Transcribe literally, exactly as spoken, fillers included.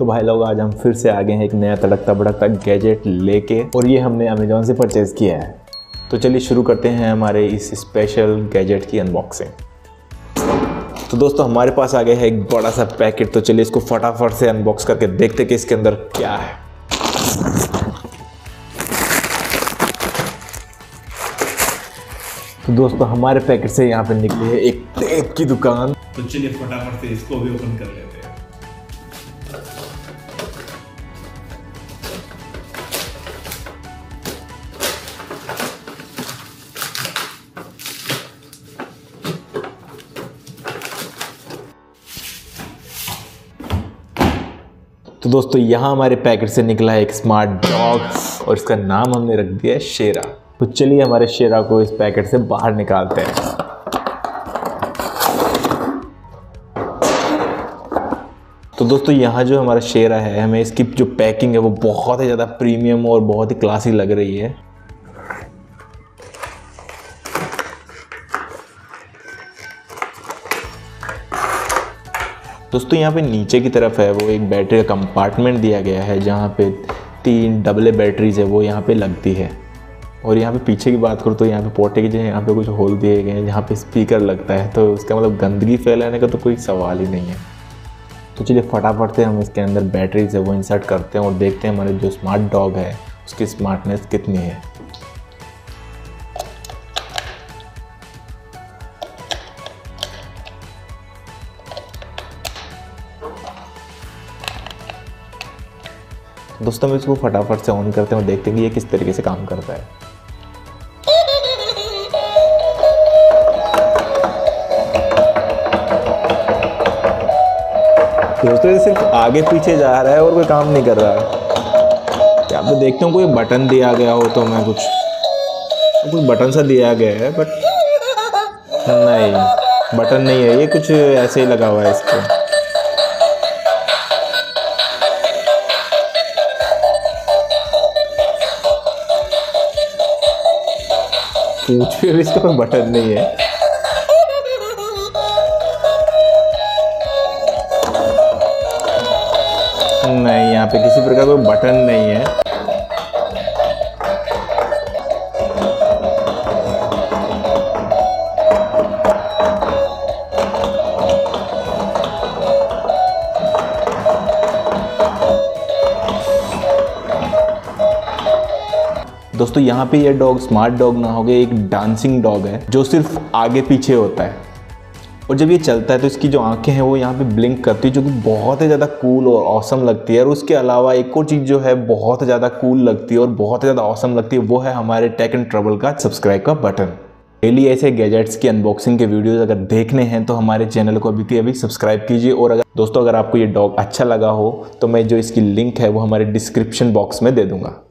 तो भाई लोग आज हम फिर से आ गए हैं एक नया तड़कता भड़कता गैजेट लेके, और ये हमने अमेज़ॉन से परचेज़ किया है। तो चलिए शुरू करते हैं हमारे इस स्पेशल गैजेट की अनबॉक्सिंग। तो दोस्तों हमारे पास आ गया है एक बड़ा सा पैकेट, तो चलिए इसको फटाफट से अनबॉक्स करके देखते कि इसके अंदर क्या है। तो दोस्तों हमारे पैकेट से यहाँ पे निकली है एक टेप की दुकान। तो चलिए फटाफट से इसको भी ओपन कर लेते हैं। तो दोस्तों यहाँ हमारे पैकेट से निकला है एक स्मार्ट डॉग, और इसका नाम हमने रख दिया है शेरा। तो चलिए हमारे शेरा को इस पैकेट से बाहर निकालते हैं। तो दोस्तों यहाँ जो हमारा शेरा है, हमें इसकी जो पैकिंग है वो बहुत ही ज़्यादा प्रीमियम और बहुत ही क्लासी लग रही है। दोस्तों यहाँ पे नीचे की तरफ है वो एक बैटरी का कंपार्टमेंट दिया गया है, जहाँ पे तीन डबल बैटरीज है वो यहाँ पे लगती है। और यहाँ पे पीछे की बात करूँ तो यहाँ पे पोर्टे की जगह यहाँ पे कुछ होल दिए गए हैं जहाँ पे स्पीकर लगता है, तो उसका मतलब गंदगी फैलाने का तो कोई सवाल ही नहीं है। तो चलिए फटाफट से हम इसके अंदर बैटरीज है वो इंसर्ट करते हैं और देखते हैं हमारे जो स्मार्ट डॉग है उसकी स्मार्टनेस कितनी है। दोस्तों हम इसको फटाफट से ऑन करते हैं और देखते हैं कि ये किस तरीके से काम करता है। दोस्तों ये सिर्फ आगे पीछे जा रहा है और कोई काम नहीं कर रहा है। यहाँ पे देखते हो कोई बटन दिया गया हो तो मैं कुछ कुछ बटन सा दिया गया है, बट नहीं बटन नहीं है, ये कुछ ऐसे ही लगा हुआ है इसको। पूछ भी इसका कोई बटन नहीं है। नहीं, यहाँ पे किसी प्रकार कोई बटन नहीं है। दोस्तों यहाँ पे ये डॉग स्मार्ट डॉग ना हो गया, एक डांसिंग डॉग है जो सिर्फ आगे पीछे होता है, और जब ये चलता है तो इसकी जो आंखें हैं वो यहाँ पे ब्लिंक करती है, जो कि बहुत ही ज़्यादा कूल और ऑसम लगती है। और उसके अलावा एक और चीज़ जो है बहुत ज़्यादा कूल लगती है और बहुत ही ज़्यादा ऑसम लगती है, वो है हमारे टेक एंड ट्रबल का सब्सक्राइब का बटन। डेली ऐसे गैजेट्स की अनबॉक्सिंग के वीडियोज़ अगर देखने हैं तो हमारे चैनल को अभी के अभी सब्सक्राइब कीजिए। और अगर दोस्तों अगर आपको ये डॉग अच्छा लगा हो तो मैं जो इसकी लिंक है वो हमारे डिस्क्रिप्शन बॉक्स में दे दूँगा।